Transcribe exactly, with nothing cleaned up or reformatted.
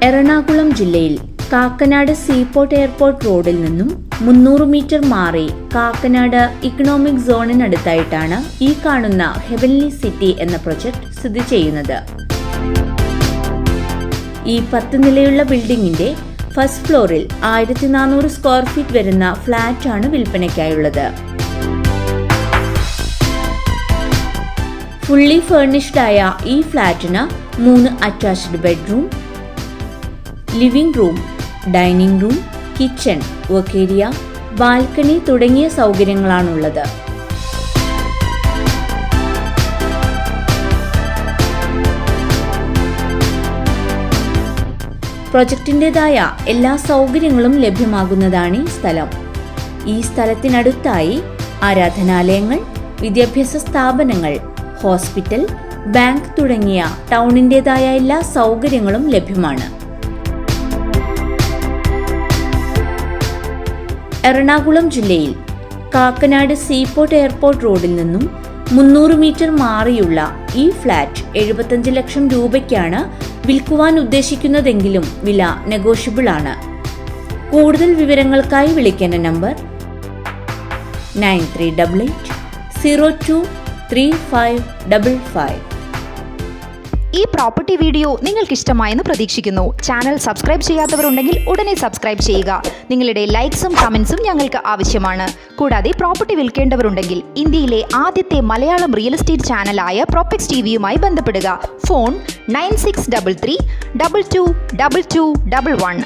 എറണാകുളം ജില്ലയിൽ Kakkanad seaport airport റോഡിൽ നിന്നും മുന്നൂറ് മീറ്റർ മാറി കാക്കനാട് ഇക്കണോമിക് സോണിനടുത്തായിട്ടാണ് ഈ കാണുന്ന ഹെവൻലി സിറ്റി എന്ന പ്രൊജക്ട് സ്ഥിതി ചെയ്യുന്നത്. ഈ പത്ത് നിലയുള്ള ബിൽഡിംഗിന്റെ ഫസ്റ്റ് ഫ്ലോറിൽ ആയിരത്തി നാനൂറ് സ്ക്വയർ ഫീറ്റ് വരുന്ന ഫ്ളാറ്റ് ആണ് വിൽപ്പനയ്ക്കായുള്ളത്. ഫുള്ളി ഫർണിഷ്ഡ് ആയ ഈ ഫ്ളാറ്റിന് മൂന്ന് attached bedroom, living room, dining room, kitchen, work area, balcony തുടങ്ങിയ സൗകര്യങ്ങളാണുള്ളത്. പ്രൊജക്ടിൻ്റെതായ എല്ലാ സൗകര്യങ്ങളും ലഭ്യമാകുന്നതാണ് ഈ സ്ഥലം. ഈ സ്ഥലത്തിനടുത്തായി ആരാധനാലയങ്ങൾ, വിദ്യാഭ്യാസ സ്ഥാപനങ്ങൾ, ഹോസ്പിറ്റൽ, ബാങ്ക് തുടങ്ങിയ ടൗണിൻ്റെതായ എല്ലാ സൗകര്യങ്ങളും ലഭ്യമാണ്. എറണാകുളം ജില്ലയിൽ കാക്കനാട് സീപോർട്ട് എയർപോർട്ട് റോഡിൽ നിന്നും മുന്നൂറ് മീറ്റർ മാറിയുള്ള ഈ ഫ്ളാറ്റ് എഴുപത്തഞ്ച് ലക്ഷം രൂപയ്ക്കാണ് വിൽക്കുവാൻ ഉദ്ദേശിക്കുന്നതെങ്കിലും വില നെഗോഷ്യബിൾ ആണ്. കൂടുതൽ വിവരങ്ങൾക്കായി വിളിക്കേണ്ട number nine three double eight zero two three five double five. ഈ പ്രോപ്പർട്ടി വീഡിയോ നിങ്ങൾക്ക് ഇഷ്ടമായെന്ന് പ്രതീക്ഷിക്കുന്നു. ചാനൽ സബ്സ്ക്രൈബ് ചെയ്യാത്തവരുണ്ടെങ്കിൽ ഉടനെ സബ്സ്ക്രൈബ് ചെയ്യുക. നിങ്ങളുടെ ലൈക്സും കമൻസും ഞങ്ങൾക്ക് ആവശ്യമാണ്. കൂടാതെ പ്രോപ്പർട്ടി വിൽക്കേണ്ടവരുണ്ടെങ്കിൽ ഇന്ത്യയിലെ ആദ്യത്തെ മലയാളം റിയൽ എസ്റ്റേറ്റ് ചാനലായ പ്രോപെക്സ് ടിവിയുമായി ബന്ധപ്പെടുക. Phone nine six double three double two double two double one.